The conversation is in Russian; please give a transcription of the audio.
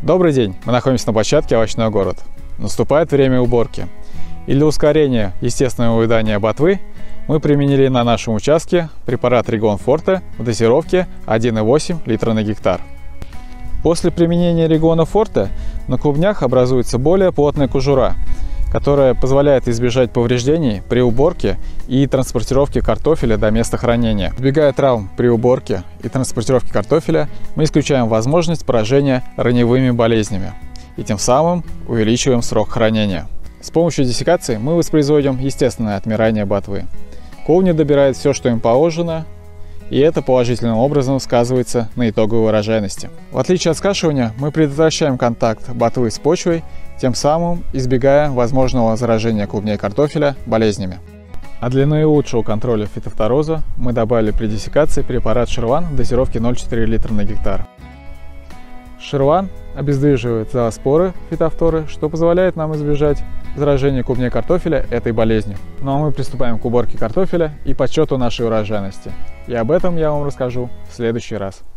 Добрый день! Мы находимся на площадке «Овощной город». Наступает время уборки. И для ускорения естественного увядания ботвы мы применили на нашем участке препарат Регон Форте в дозировке 1,8 литра на гектар. После применения Регона Форте на клубнях образуется более плотная кожура, которая позволяет избежать повреждений при уборке и транспортировке картофеля до места хранения. Избегая травм при уборке и транспортировке картофеля, мы исключаем возможность поражения раневыми болезнями и тем самым увеличиваем срок хранения. С помощью диссекации мы воспроизводим естественное отмирание ботвы. Клубни добирают все, что им положено, и это положительным образом сказывается на итоговой урожайности. В отличие от скашивания, мы предотвращаем контакт ботвы с почвой, тем самым избегая возможного заражения клубней картофеля болезнями. А для наилучшего контроля фитофтороза мы добавили при диссекации препарат Ширван в дозировке 0,4 литра на гектар. Ширван обездвиживает зооспоры фитофторы, что позволяет нам избежать заражения клубней картофеля этой болезнью. Ну а мы приступаем к уборке картофеля и подсчету нашей урожайности. И об этом я вам расскажу в следующий раз.